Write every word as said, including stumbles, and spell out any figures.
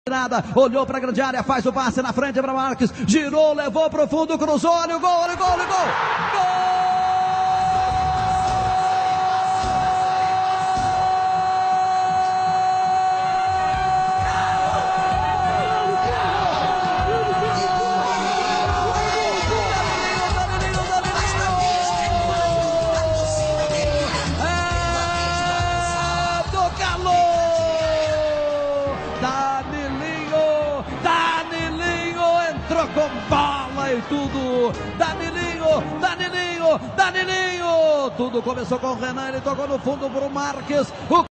Nada, olhou para a grande área, faz o passe na frente para Marques, girou, levou para o fundo, cruzou, olha o gol, olha o gol, olha o gol, gol! Entrou com bola e tudo, Danilinho, Danilinho, Danilinho, tudo começou com o Renan, ele tocou no fundo para o Marques, o